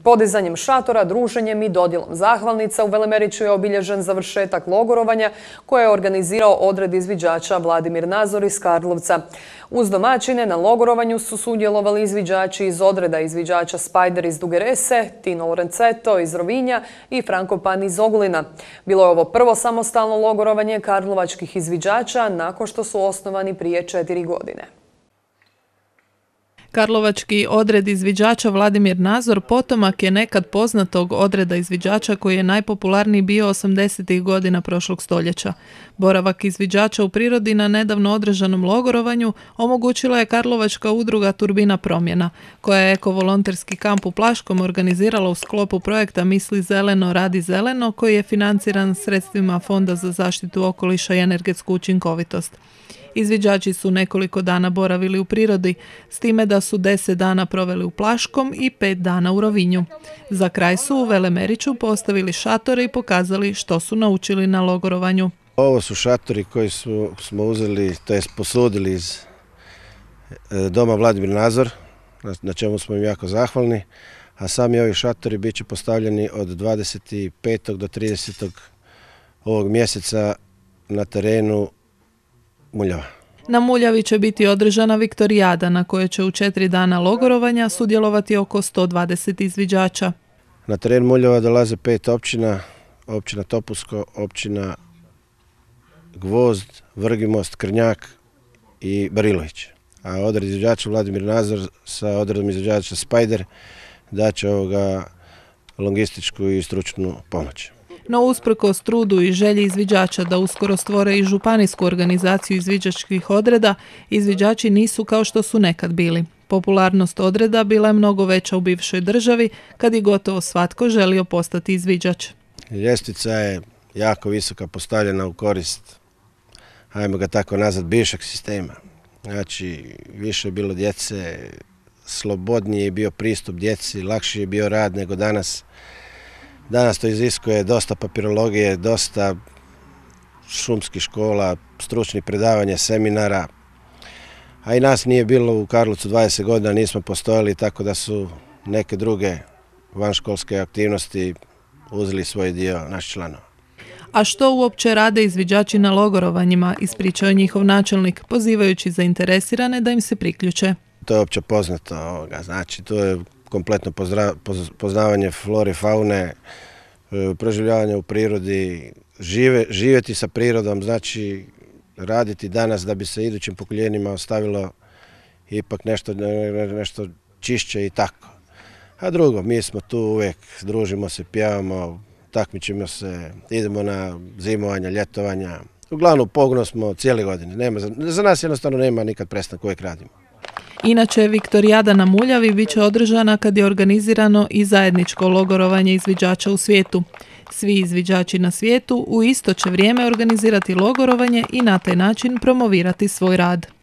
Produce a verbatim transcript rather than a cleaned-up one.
Podizanjem šatora, druženjem i dodjelom zahvalnica u Velemeriću je obilježen završetak logorovanja koje je organizirao odred izviđača Vladimir Nazor iz Karlovca. Uz domaćine na logorovanju su sudjelovali izviđači iz odreda izviđača Spider iz Duge Rese, Tino Lorenzetto iz Rovinja i Franko Pan iz Ogulina. Bilo je ovo prvo samostalno logorovanje karlovačkih izviđača nakon što su osnovani prije četiri godine. Karlovački odred izviđača Vladimir Nazor potomak je nekad poznatog odreda izviđača koji je najpopularniji bio osamdesetih godina prošlog stoljeća. Boravak izviđača u prirodi na nedavno održanom logorovanju omogućila je karlovačka udruga Turbina promjena, koja je ekovolonterski kamp u Plaškom organizirala u sklopu projekta Misli zeleno, radi zeleno, koji je financiran sredstvima Fonda za zaštitu okoliša i energetsku učinkovitost. Izviđači su nekoliko dana boravili u prirodi, s time da su deset dana proveli u Plaškom i pet dana u Rovinju. Za kraj su u Velemeriću postavili šatore i pokazali što su naučili na logorovanju. Ovo su šatori koji su, smo uzeli, to jest posudili iz doma Vladimir Nazor, na čemu smo im jako zahvalni, a sami ovi šatori bit će postavljeni od dvadeset petog do tridesetog ovog mjeseca na terenu Muljava. Na Muljavi će biti održana viktorijada na kojoj će u četiri dana logorovanja sudjelovati oko sto dvadeset izviđača. Na teren Muljava dolaze pet općina, općina Topusko, općina Gvozd, Vrgimost, Krnjak i Barilović. A odred izviđača Vladimir Nazor sa odredom izviđača Spider daće ovoga logističku i stručnu pomoć. No usprkos trudu i želji izviđača da uskoro stvore i županijsku organizaciju izviđačkih odreda, izviđači nisu kao što su nekad bili. Popularnost odreda bila je mnogo veća u bivšoj državi, kad je gotovo svatko želio postati izviđač. Ljestvica je jako visoka postavljena u korist, ajmo ga tako nazvat, bivšeg sistema. Znači, više je bilo djece, slobodniji je bio pristup djeci, lakši je bio rad nego danas. Danas to iziskuje dosta papirologije, dosta šumskih škola, stručnih predavanja, seminara. A i nas nije bilo u Karlovcu dvadeset godina, nismo postojali, tako da su neke druge vanškolske aktivnosti uzeli svoj dio naših članova. A što uopće rade izviđači na logorovanjima, ispričao je njihov načelnik, pozivajući zainteresirane da im se priključe. To je opće poznato, ovoga, znači to je kompletno poznavanje flore, faune, proživljavanje u prirodi, žive, živjeti sa prirodom, znači raditi danas da bi se idućim pokoljenjima ostavilo ipak nešto, nešto čišće i tako. A drugo, mi smo tu uvijek, družimo se, pjevamo, takmičimo se, idemo na zimovanja, ljetovanja. Uglavnom pogonu smo cijele godine, nema, za nas jednostavno nema nikad prestanka, uvijek radimo. Inače, viktorijada na Muljavi bit će održana kad je organizirano i zajedničko logorovanje izviđača u svijetu. Svi izviđači na svijetu u isto će vrijeme organizirati logorovanje i na taj način promovirati svoj rad.